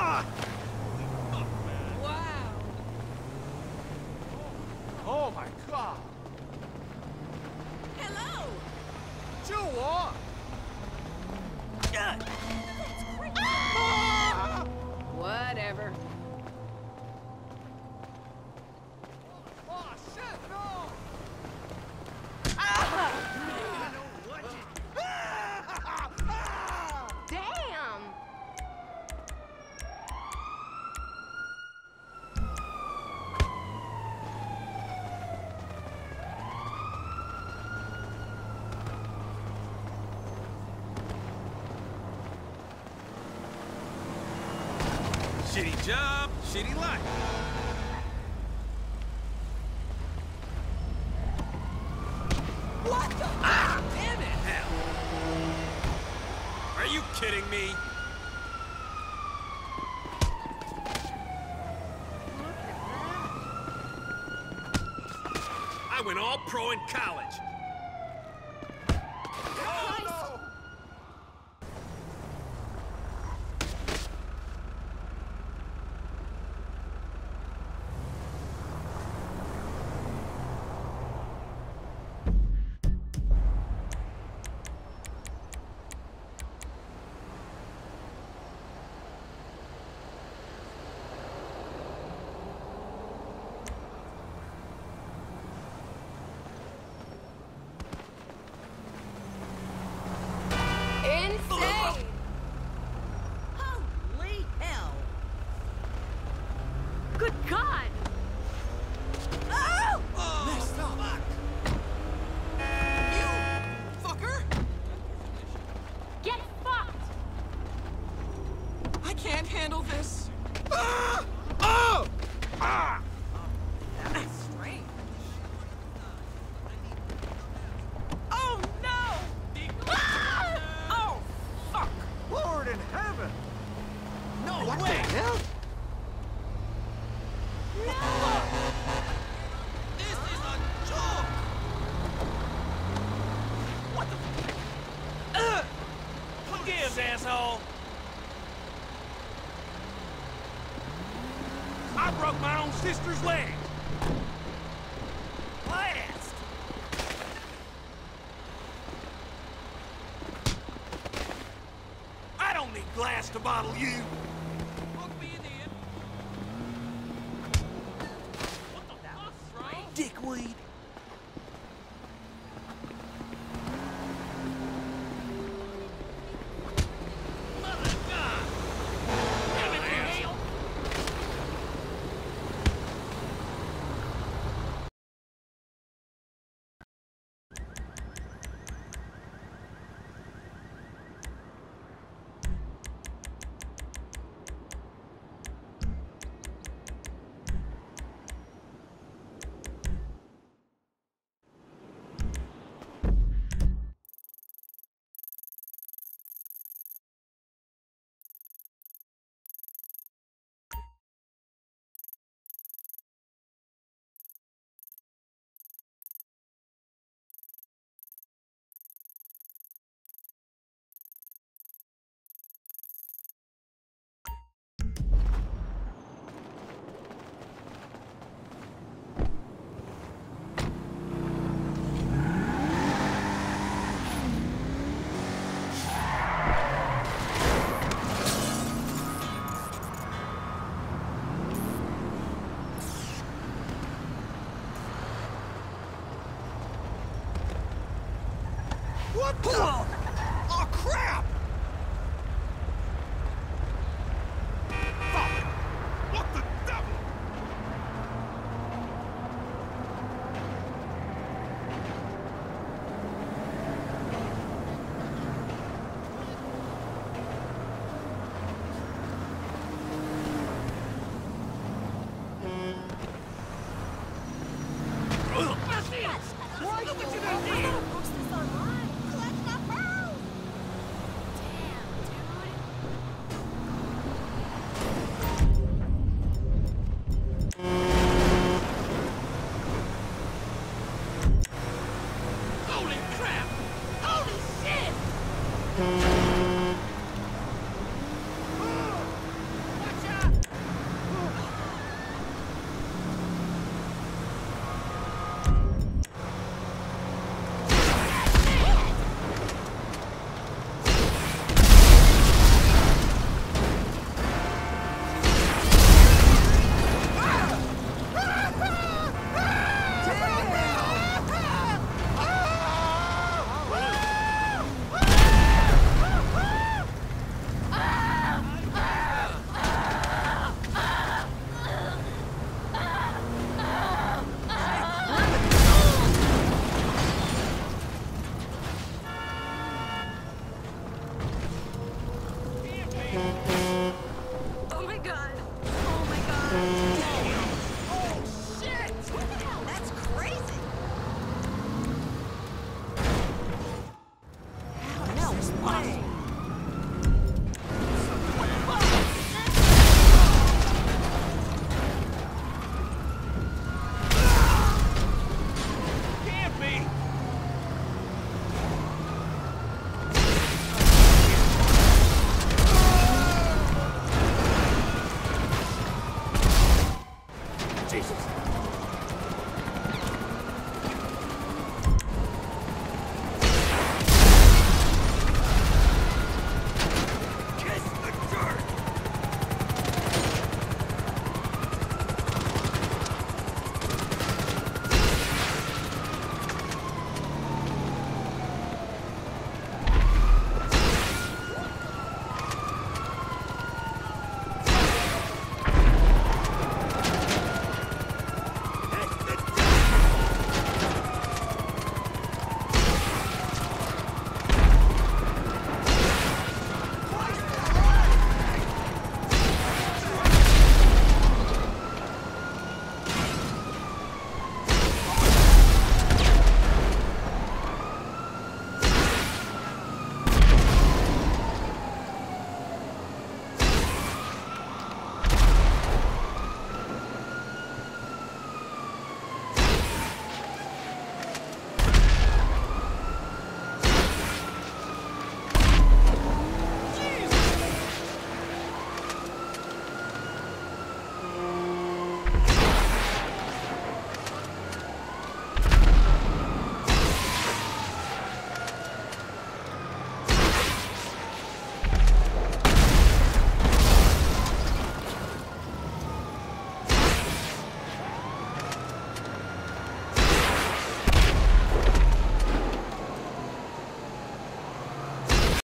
Wow. Oh my god! Hello. 救我！ Whatever. Oh shit! No! Damn. Shitty job, shitty life. What the? Damn it! Hell! Are you kidding me? I went all pro in college. Insane. Holy hell! Good God. Oh! Messed up! You fucker! Get fucked. I can't handle this. Ah! Oh! Ah! That's strange. Oh no! Ah! Oh fuck! Lord in heaven! No What way! the hell? This is a joke! What the? Who gives, asshole? I broke my own sister's leg. Blast! I don't need glass to bottle you. Look me in the end. What the fuck, bro? Dickweed. Mother of God! Damn it, hell! What the?